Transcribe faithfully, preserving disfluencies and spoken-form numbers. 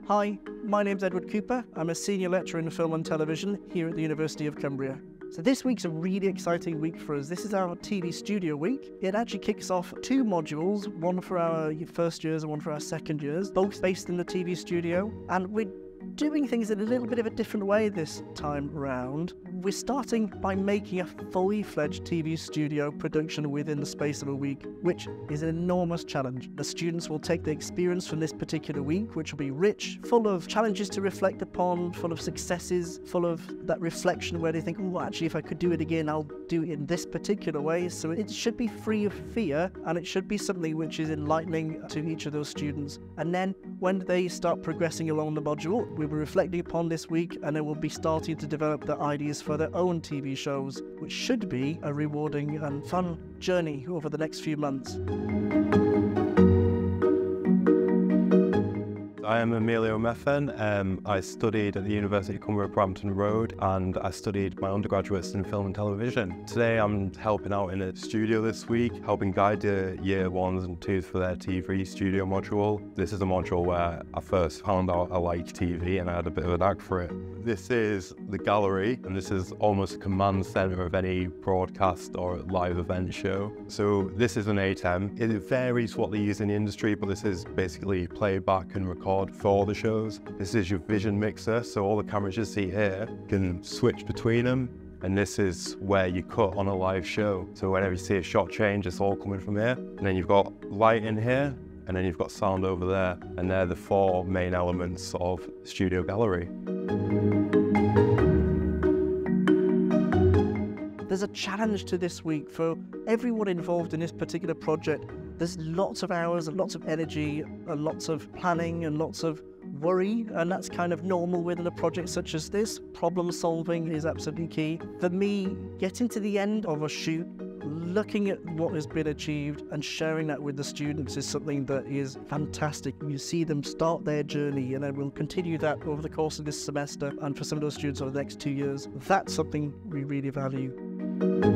Hi, my name's Edward Cooper. I'm a senior lecturer in film and television here at the University of Cumbria. So this week's a really exciting week for us. This is our T V Studio Week. It actually kicks off two modules, one for our first years and one for our second years, both based in the T V studio. And we're doing things in a little bit of a different way this time round. We're starting by making a fully fledged T V studio production within the space of a week, which is an enormous challenge. The students will take the experience from this particular week, which will be rich, full of challenges to reflect upon, full of successes, full of that reflection where they think, oh, actually, if I could do it again, I'll do it in this particular way. So it should be free of fear, and it should be something which is enlightening to each of those students. And then when they start progressing along the module, we'll be reflecting upon this week, and then we'll be starting to develop the ideas for their own T V shows, which should be a rewarding and fun journey over the next few months. I am Emilio Methven. Um, I studied at the University of Cumbria, Brampton Road, and I studied my undergraduates in film and television. Today I'm helping out in a studio this week, helping guide the year ones and twos for their T V studio module. This is a module where I first found out I liked T V and I had a bit of a knack for it. This is the gallery, and this is almost a command center of any broadcast or live event show. So this is an eight M. It varies what they use in the industry, but this is basically playback and record for the shows. This is your vision mixer, so all the cameras you see here can switch between them, and this is where you cut on a live show. So whenever you see a shot change, it's all coming from here. And then you've got light in here, and then you've got sound over there, and they're the four main elements of Studio Gallery. There's a challenge to this week for everyone involved in this particular project. There's lots of hours and lots of energy and lots of planning and lots of worry, and that's kind of normal within a project such as this. Problem solving is absolutely key. For me, getting to the end of a shoot, looking at what has been achieved and sharing that with the students is something that is fantastic. You see them start their journey, and then we'll continue that over the course of this semester and for some of those students over the next two years. That's something we really value.